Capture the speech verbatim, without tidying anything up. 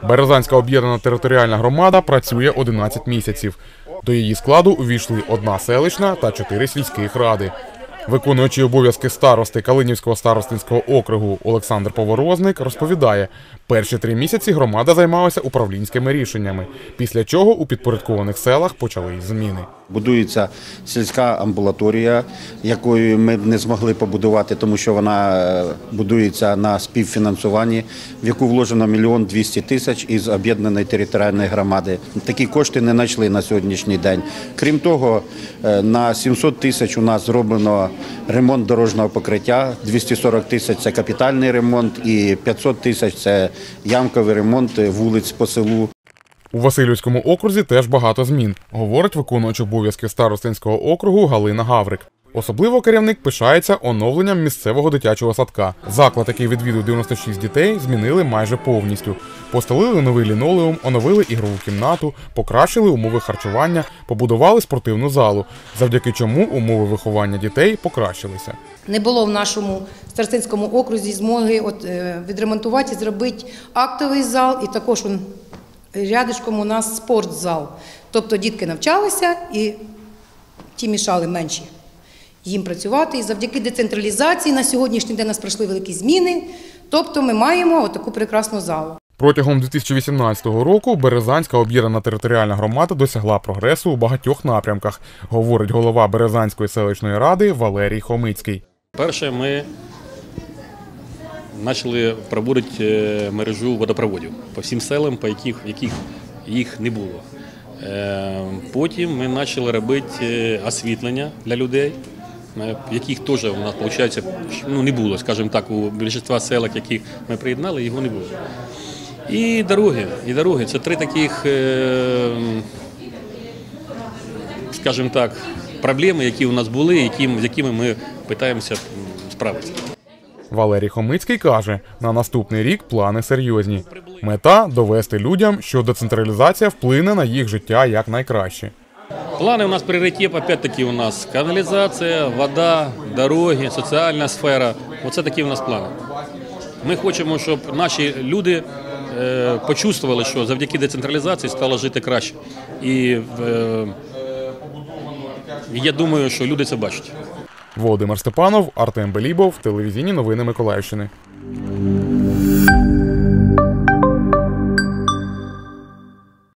Березанська об'єднана територіальна громада працює одинадцять місяців. До її складу увійшли одна селищна та чотири сільських ради. Виконуючий обов'язки старости Калинівського старостинського округу Олександр Поворозник розповідає, перші три місяці громада займалася управлінськими рішеннями, після чого у підпорядкованих селах почались зміни. Будується сільська амбулаторія, якою ми не змогли побудувати, тому що вона будується на співфінансуванні, в яку вложено мільйон двісті тисяч із об'єднаної територіальної громади. Такі кошти не знайшли на сьогоднішній день. Крім того, на сімсот тисяч у нас зроблено ремонт дорожнього покриття, двісті сорок тисяч – це капітальний ремонт і п'ятсот тисяч – це ямковий ремонт вулиць по селу. У Васильівському окрузі теж багато змін, говорить виконувач обов'язків старостинського округу Галина Гаврик. Особливо керівник пишається оновленням місцевого дитячого садка. Заклад, який відвідує дев'яносто шість дітей, змінили майже повністю. Постелили новий лінолеум, оновили ігрову кімнату, покращили умови харчування, побудували спортивну залу, завдяки чому умови виховання дітей покращилися. Не було в нашому старостинському окрузі змоги от, відремонтувати, зробити актовий зал і також он, рядишком у нас спортзал. Тобто дітки навчалися і ті мішали менші їм працювати. І завдяки децентралізації на сьогоднішній день у нас пройшли великі зміни. Тобто ми маємо таку прекрасну залу. Протягом дві тисячі вісімнадцятого року Березанська об'єднана територіальна громада досягла прогресу у багатьох напрямках, говорить голова Березанської селищної ради Валерій Хомицький. Перше, ми почали проводити мережу водопроводів по всім селам, по яких, яких їх не було. Потім ми почали робити освітлення для людей, яких теж у нас, виходить, ну, не було, скажімо так, у більшості сел, яких ми приєднали, його не було. І дороги, і дороги. Це три таких, скажімо так, проблеми, які у нас були, з якими ми намагаємося справитися. Валерій Хомицький каже, на наступний рік плани серйозні. Мета – довести людям, що децентралізація вплине на їх життя якнайкраще. Плани у нас пріоритет, опять-таки, у нас каналізація, вода, дороги, соціальна сфера. Оце такі у нас плани. Ми хочемо, щоб наші люди е, почувствували, що завдяки децентралізації стало жити краще. І е, я думаю, що люди це бачать. Володимир Степанов, Артем Белібов, телевізійні новини Миколаївщини.